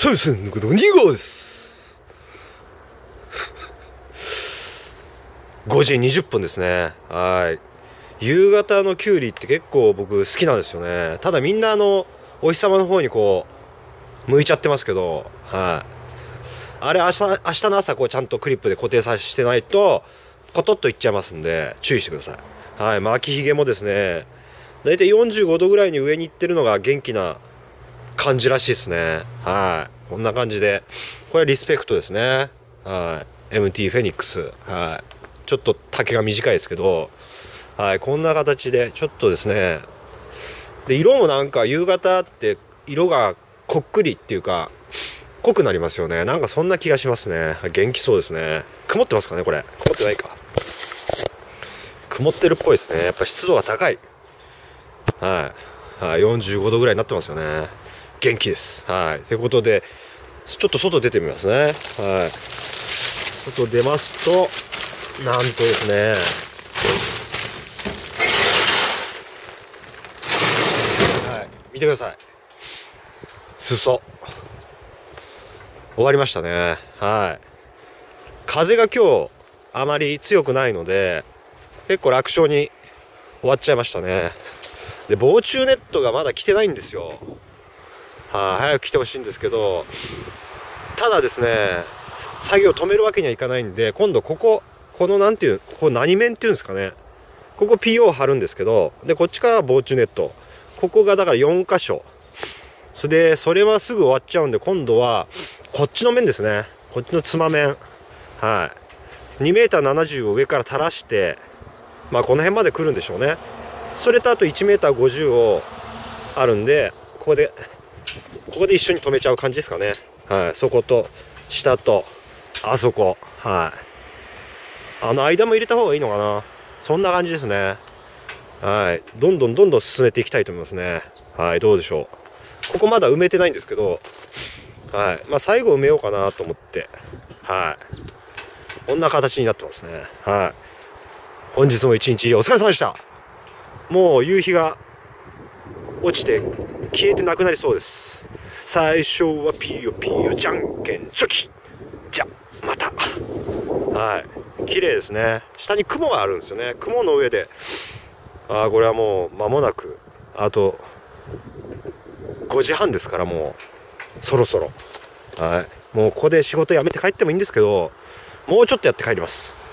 そうです。2号です。5時20分ですね。はい。夕方のキュウリって結構僕好きなんですよね。ただみんなお日様の方にこう、向いちゃってますけど、はい。あれ明日の朝こうちゃんとクリップで固定させてないと、コトッといっちゃいますんで、注意してください。はい。巻きひげもですね、だいたい45度ぐらいに上に行ってるのが元気な感じらしいですね。はい。こんな感じで。これはリスペクトですね。はい。MT フェニックス。はい。ちょっと丈が短いですけど、はい。こんな形で、ちょっとですね。で、色もなんか夕方って色がこっくりっていうか、濃くなりますよね。なんかそんな気がしますね。元気そうですね。曇ってますかね、これ。曇ってないか。曇ってるっぽいですね。やっぱ湿度が高い。はい。はい。45度ぐらいになってますよね。元気です。はい。ということで、ちょっと外出てみますね。はい。外出ますと、なんとですね、はい。見てください。裾。終わりましたね。はい。風が今日あまり強くないので、結構楽勝に終わっちゃいましたね。で、防虫ネットがまだ来てないんですよ。はい。早く来てほしいんですけど、ただですね、作業止めるわけにはいかないんで、今度このなんていう、ここ何面っていうんですかね。ここ PO 貼るんですけど、で、こっちから防虫ネット。ここがだから4箇所。それはすぐ終わっちゃうんで、今度は、こっちの面ですね。こっちのつま面。はい。2m70 を上から垂らして、まあこの辺まで来るんでしょうね。それとあと 1m50 をあるんで、ここで一緒に止めちゃう感じですかね。はい。そこと、下と、あそこ。はい。間も入れた方がいいのかな。そんな感じですね。はい。どんどん進めていきたいと思いますね。はい。どうでしょう。ここまだ埋めてないんですけど、はい。まあ最後埋めようかなと思って、はい。こんな形になってますね。はい。本日も一日お疲れ様でした。もう夕日が落ちて消えてなくなりそうです。最初はピヨピヨじゃんけんチョキ。じゃ、また。はい。綺麗ですね。下に雲があるんですよね。雲の上で、これはもう間もなく、あと5時半ですから、もうそろそろ。はい。もうここで仕事辞めて帰ってもいいんですけど、もうちょっとやって帰ります。